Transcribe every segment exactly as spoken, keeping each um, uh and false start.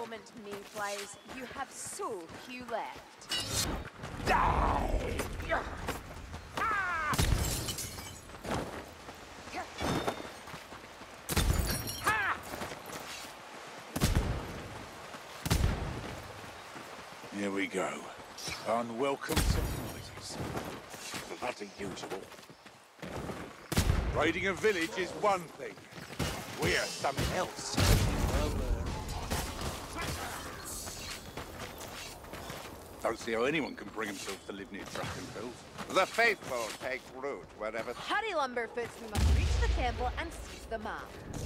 moment, mayflies. You have so few left. Die! Here we go. Unwelcome surprises. Bloody usual. Raiding a village is one thing. We're something else. Well, uh... Don't see how anyone can bring himself to live near Drachenfels. The faithful take root wherever... Hurry, Lumberfoots, we must reach the temple and seize the map.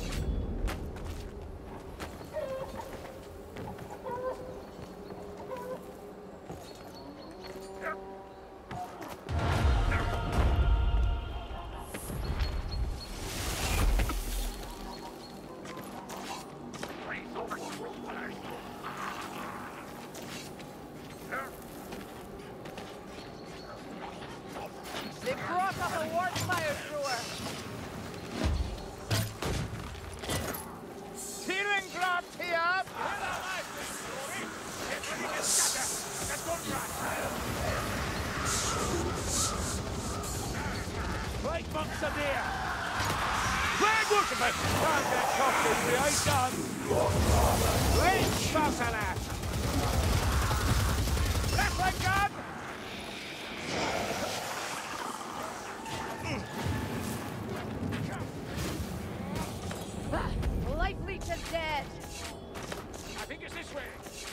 They brought up a warp fire thrower. Searing dropped here! Great monks are there! Flag Waterman! Can't get coffee, we ain't done! Reach, Buffalo! Left leg gun! Life leech is dead. I think it's this way.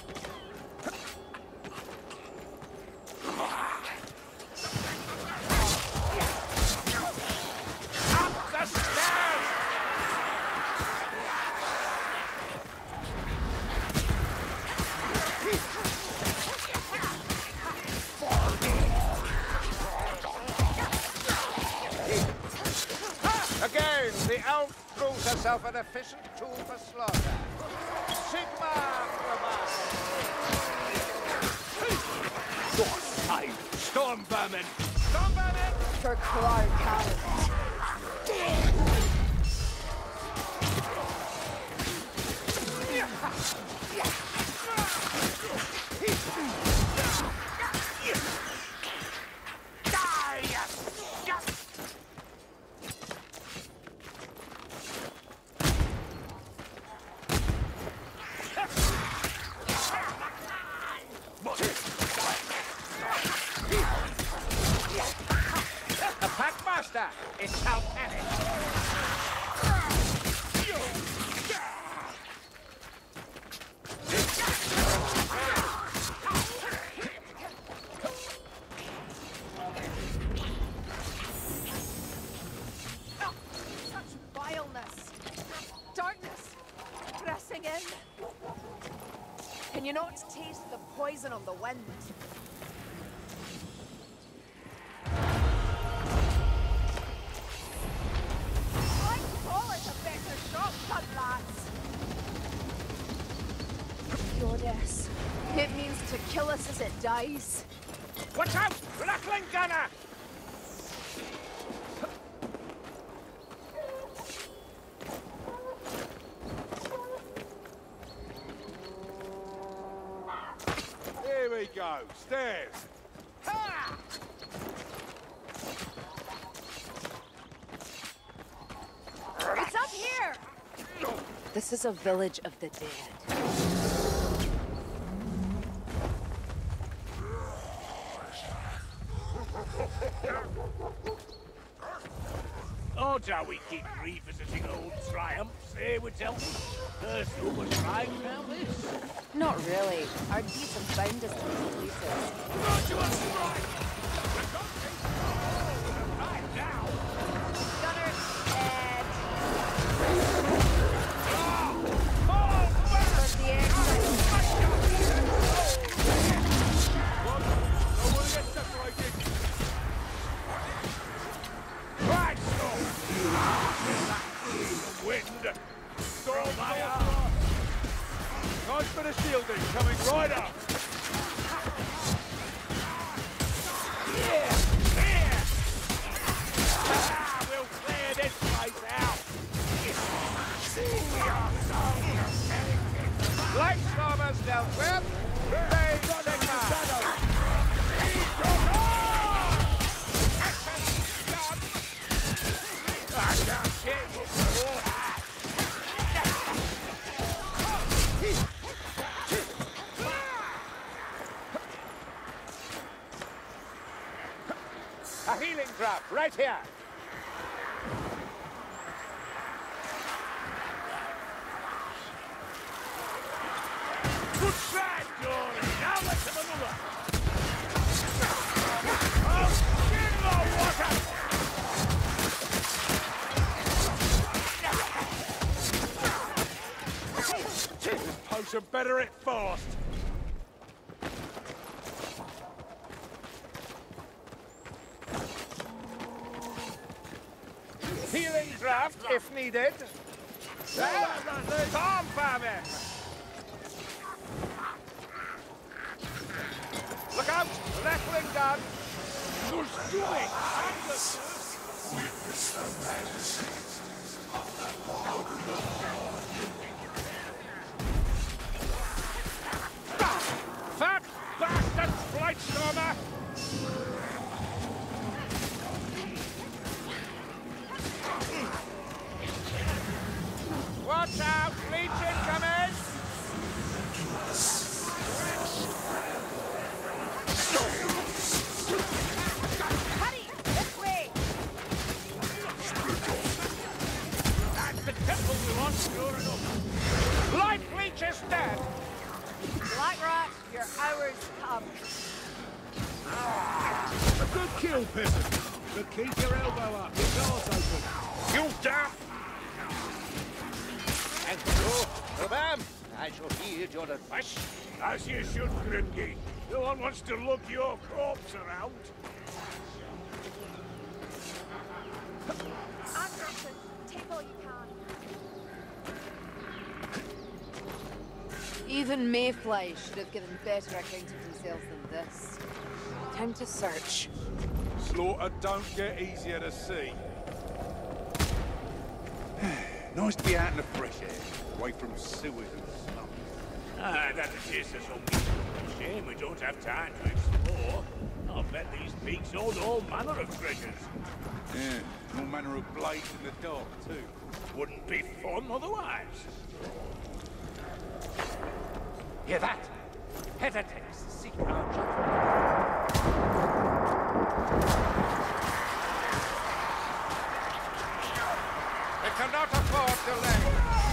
Up the stairs! Again, the elf proves herself an efficient tool for slaughter. Sigma Hey, storm vermin! Storm vermin! For Clark Howard. A packmaster! It's Saltanic! Such vileness. Darkness. Pressing in. Can you not taste the poison on the wind? Goddess. It means to kill us as it dies. Watch out! Rattling gunner! Here we go. Stairs. Ha! It's up here! This is a village of the dead. Oh, shall we keep revisiting old triumphs, eh, would tell me? There's no one trying now this. Not really. Our deeds have bound us to these places. Not you a strike! Right now! Gunner, dead. Towards the end. I want to get separated! Right, storm! Wind! Storm fire! Time for the shielding, coming right up! Yeah! Yeah! Ah, we'll clear this place out! Light Stormer! Sigma's dealt with. Raise Sigma! I can't get it. A healing drop, right here. Good try, Dory. Now let's have another. Oh, get more water! This potion better hit fast. Healing draft, if needed. Storm famine! Look out! Rattling gun! Who's doing? Witness the majesty of the Lord. Fat bastard Blightstormer! Watch out! Leech incoming! Hurry! This way! That's the temple we want, sure enough. Light Leech is dead! Black Rat, your hour's come. A good kill, peasant. But keep your elbow up. Your door's open. You damn! Thank you, Rubam. I shall heed your advice. As you should, Grimgate. No one wants to look your corpse around. Anderson, take all you can. Even Mayfly should have given better account of themselves than this. Time to search. Slaughter don't get easier to see. Nice to be out in the fresh air, away from sewers and slums. Ah, that is a some shame we don't have time to explore. I'll bet these peaks hold all manner of treasures. Yeah, all manner of blades in the dark, too. Wouldn't be fun otherwise. Hear that? Heretics seek our judgment. They cannot afford delay.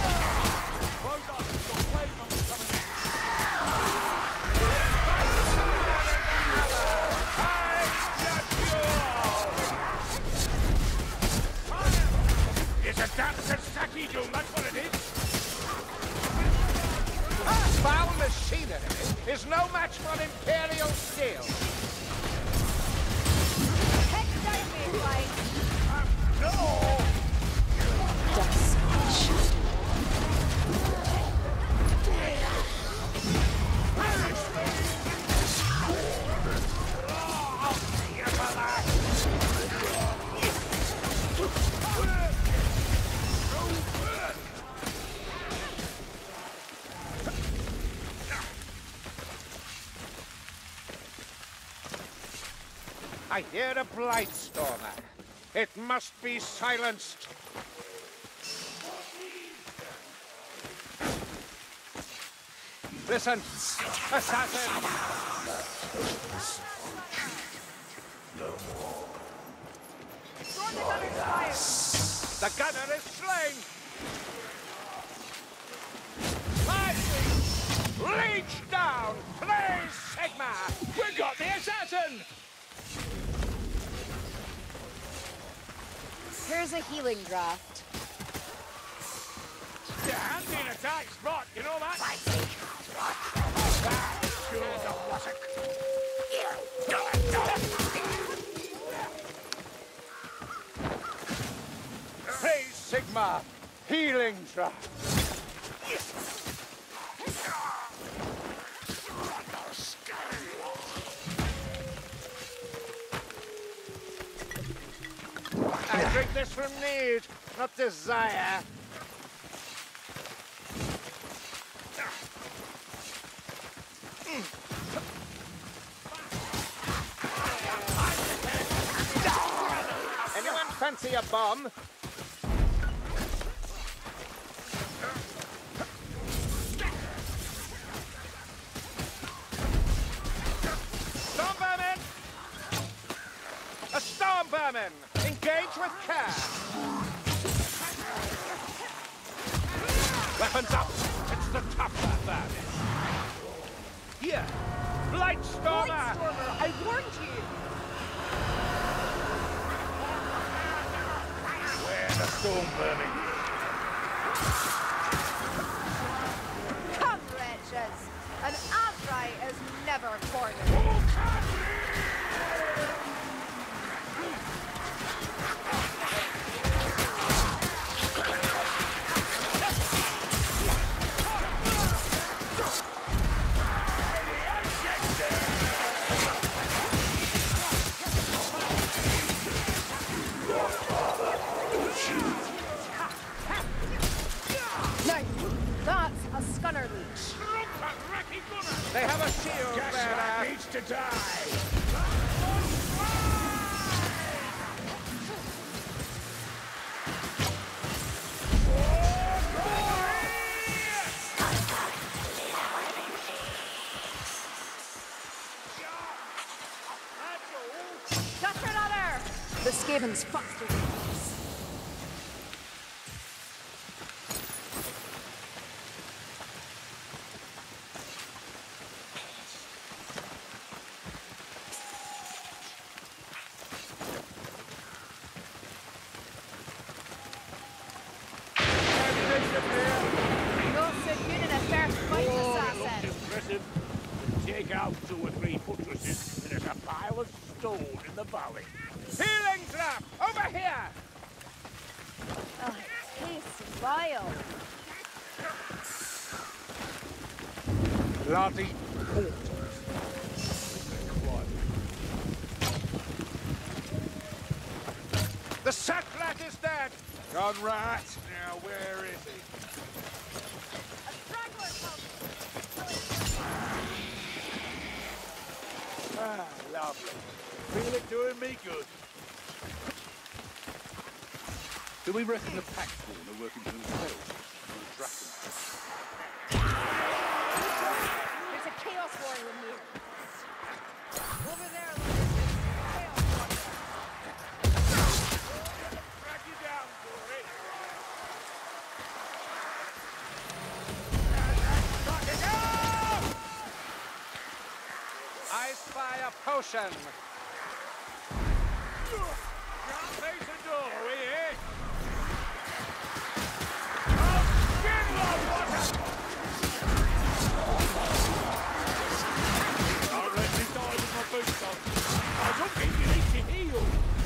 It's a damn Sasaki Doom, that's what it is. Foul machinery is no match for Imperial steel. Heck down, Mayfly! No! Dust and shadow. I hear a Blightstormer. It must be silenced. Listen, assassin! Throw the gunner's fire! The gunner is slain! Lightning! Leech down! Praise Sigma! We got the assassin! Here's a healing draft. You're handy in a tight spot, you know that? That sure as a wassack. Praise Sigma! Healing draft! I drink this from need, not desire. Anyone fancy a bomb? Storm Vermin! A Storm Vermin! Engage with care! Weapons up! It's the tougher vermin! Here! Blight Stormer! Blight Stormer, I warned you! Where the storm vermin? Come, wretches! An outright is never cornered. They have a shield bearer! Needs to die! Got another! The Skavens fostered us. Not so good in a first fight, assassin. Impressive. Take out two or three fortresses, and there's a pile of stone in the valley. Healing trap! Over here! Oh, it tastes vile. Bloody The Sackrat is dead! Gone right. Now where is he? A straggler comes! Ah, lovely. Feel it doing me good. Do we reckon the Paxborn are working for themselves? Or the Draken? There's a Chaos Warrior here. Over there, Chaos Warrior. Drag you down, Gory. I spy a potion! Can't face a doorway, eh? I'll let you die with my boots on. I don't think you need to heal.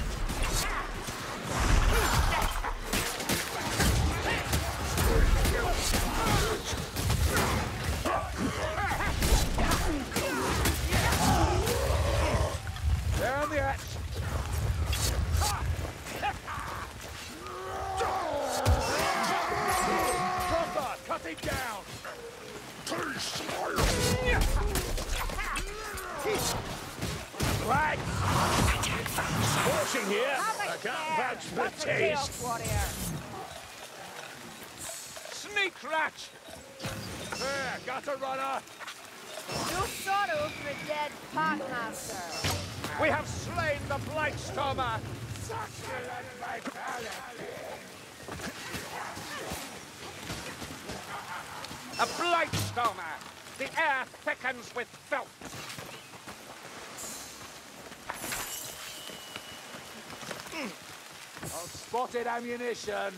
Down the hatch! Proper, cut him down. Right. Scorching here. Have a I can't care. vouch for That's a taste. Chaos Warrior. Sneak rat! There, got a runner. No sorrow for a dead Packmaster. We have slain the Blightstormer! Succulent vitality. A Blightstormer! The air thickens with filth! I've spotted ammunition.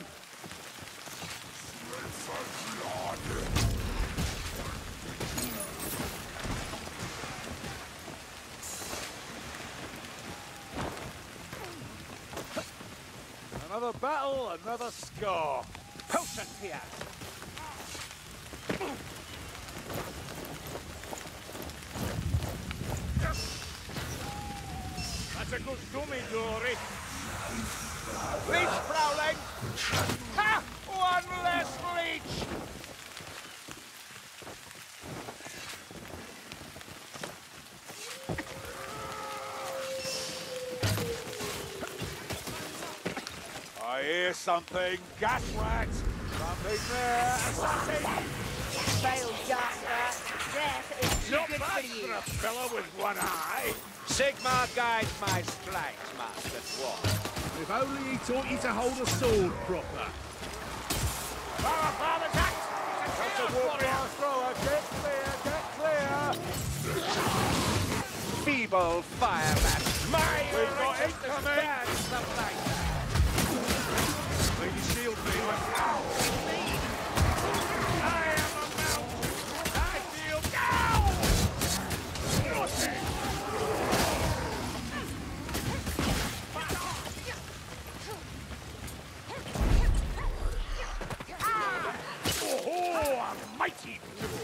Another battle, another scar. Potion here! That's a good dummy, Dory. Leech prowling! Ha! One less leech! Here's something. Gas rats. Something there. Assassin. Vile gas rat. Death is too Not good bad for you. for a fellow with one eye. Sigmar guides my strikes, Master Dwarf. If only he taught you to hold a sword proper. Power farm attack! It's a warrior! Thrower, get clear, get clear! Feeble fire rat. My We've got incoming. Supply. Lady shield me. I am a mountain! I feel down! Oh, a mighty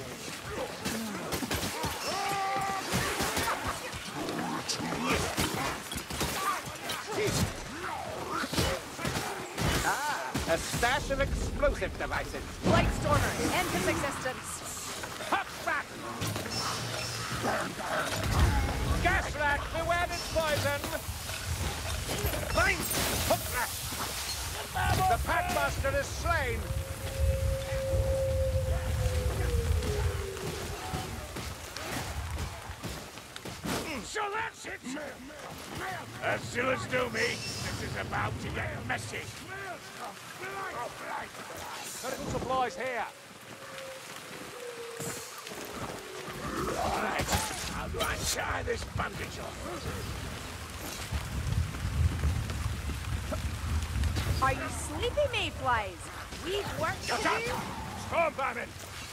A stash of explosive devices. Blightstormer, end his existence. Hot rat! Gas rat, beware its poison! Fine! Hook rat! The Packmaster is slain! So that's it, sir. As still as do me, this is about to get messy. Medical supplies here. Right, how do I tie this bandage off? Are you sleepy, mayflies? We've work to Shut up! do. Storm vermin!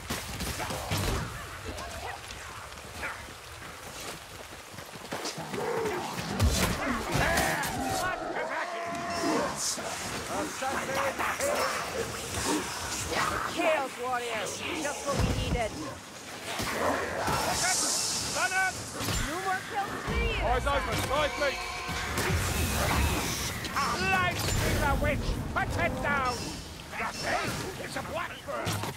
Chaos warriors, just what we needed. Thunder! No more kills for you. Eyes open, eyes me! Light the witch! Put it down! Nothing! It's a blackbird!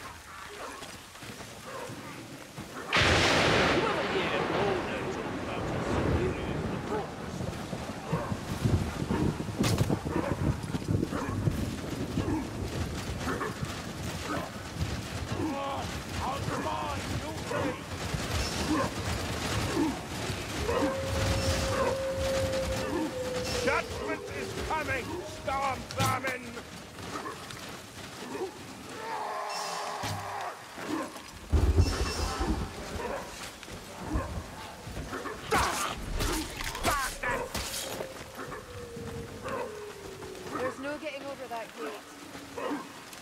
Judgment is coming, storm vermin! There's no getting over that gate.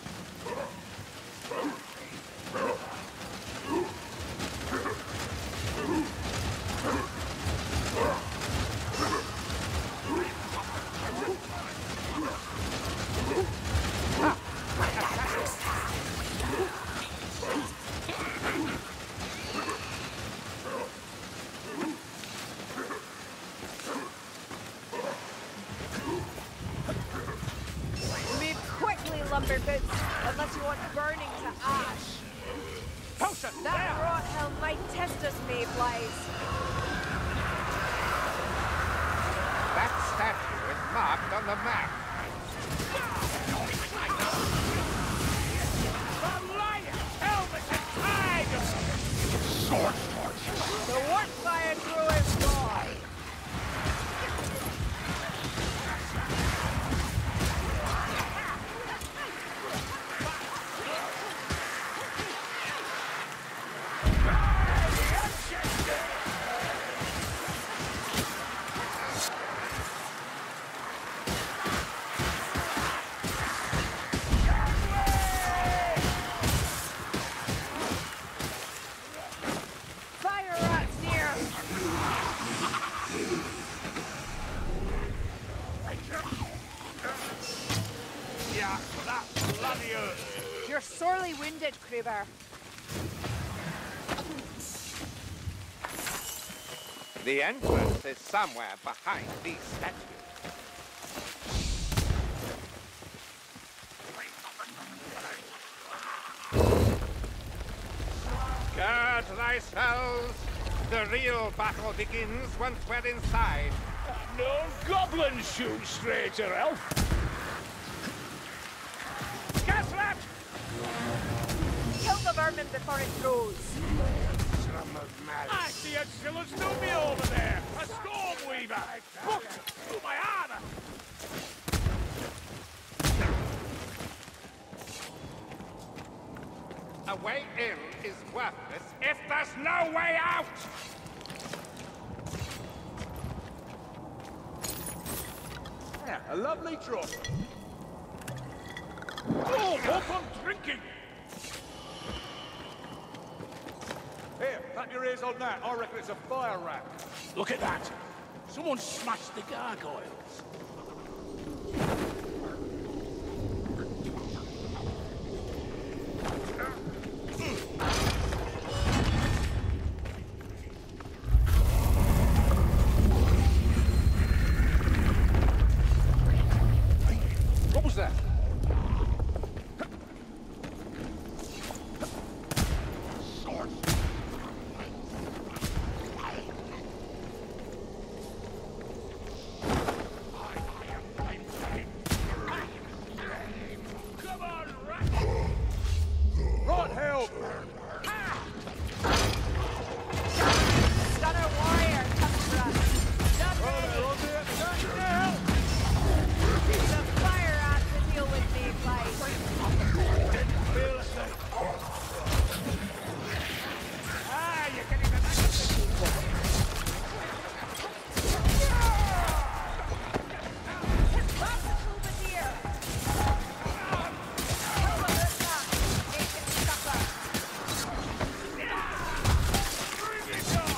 Move quickly, lumberboots, unless you want burning to ash. Potion! That rot hell might test us, mayflies. That statue is marked on the map. The lion! Helmet and tide! The warp fire through is gone. Fire rats near. Yeah, that bloody earth! You're sorely wounded, Kruber. The entrance is somewhere behind these statues. Guard thyself. The real battle begins once we're inside. No goblin shoot, straighter elf! vermin before it grows. Drum of malice. I see a Scylla's Numi over there! A storm weaver! Booked through my armor! A way in is worthless if there's no way out! Yeah, a lovely drop. Oh, hope I'm drinking! Here, clap your ears on that. I reckon it's a fire rat. Look at that! Someone smashed the gargoyles. What was that? Come on, rat! Right, help! Stunner warrior comes for us. Not Oh, ready. they're on the attack now! The fire rat to deal with me, Clyde. Feel the same. Ah, you're getting the knack of this. Pop the troubadour. Help him with that. Make him suffer. Bring it on!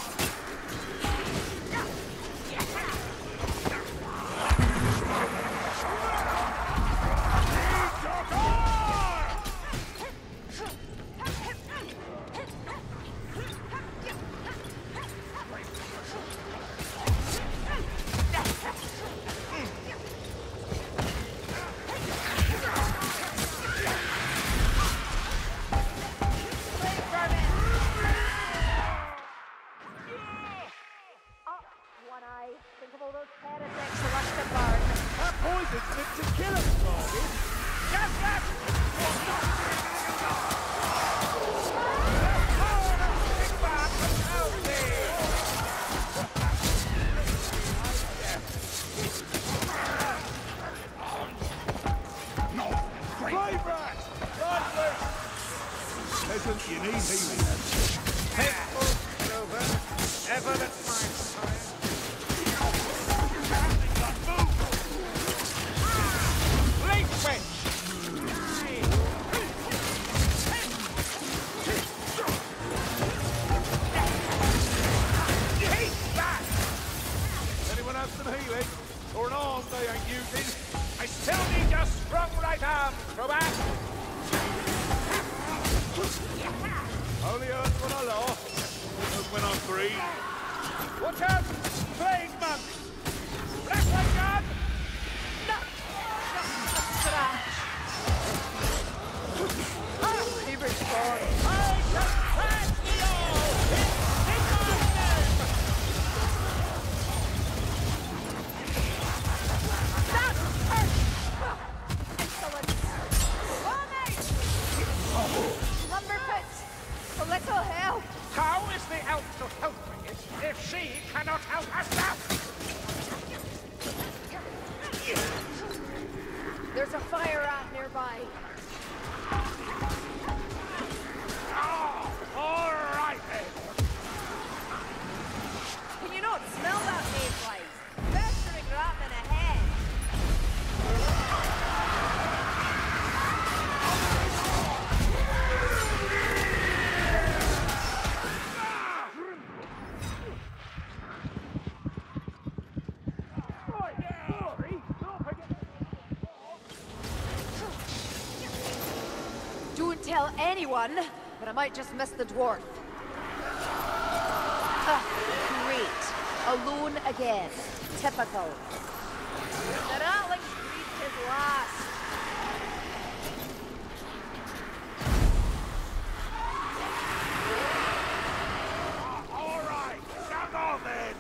Plague vermin. Oh, one eye. Think of all those heretics who rushed the barn. That poison's meant to kill us, Margaret. Just that! Brave rat! Right loose! Peasant, you need healing. Faithful Silver, ever at my side. Blink wench! Keep back! Anyone have some healing? Or an arm they ain't using? I still need your strong right arm, Crobat! Only hurts when I laugh. Not when I'm free. Watch out! Plague monk! Blacklight gun! He respawned. I shall crash the all! It's That hurt! Excellent. Warmate! Lumberfoot! A little help! How is the elf to help me if she cannot help herself? There's a fire rat nearby. Oh, all right then. Can you not smell that mayfly? Festering rat in a head. Right now, Rory. Don't forget. Don't tell anyone, but I might just miss the dwarf. Ah, great. Alone again. Typical. The rattling breathed his last. All right, sound off then.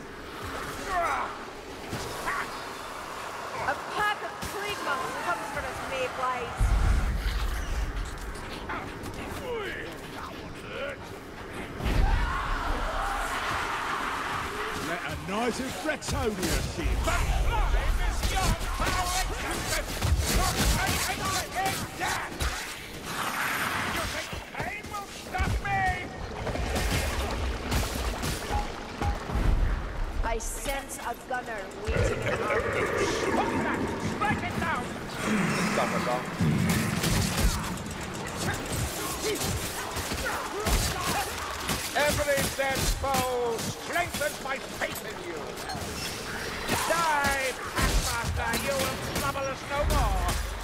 A pack of plague monks comes for us, mayflies. Rise of Bretonia, Sid. I sense a gunner waiting in ambush. Strike it down! Stop it off. Every dead foe strengthens my faith in you. Die, Packmaster, you will trouble us no more.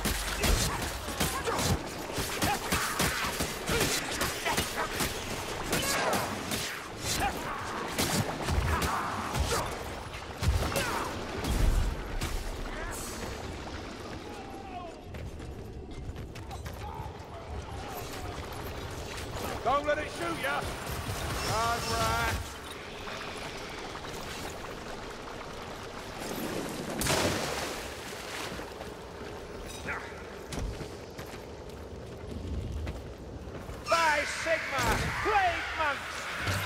Don't let it shoot ya! All right. By Sigma, Plague Monks!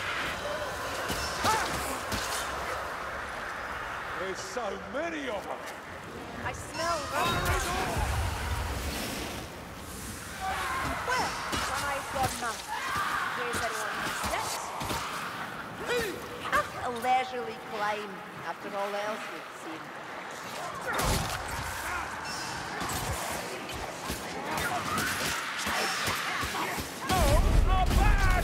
There's so many of them! I smell gunner. Well, one eye, one mouth. In case anyone needs this. A leisurely climb after all else we've seen. Oh, not bad!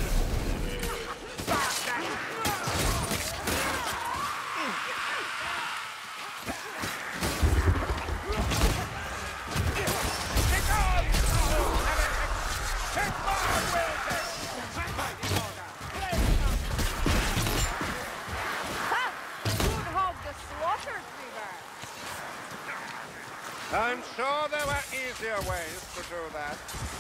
I'm sure there were easier ways to do that.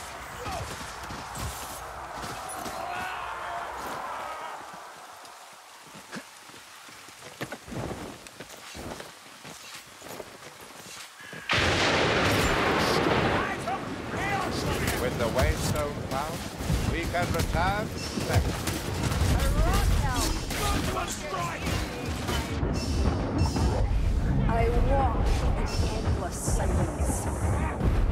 With the waystone found, we can return next. I walk in endless silence.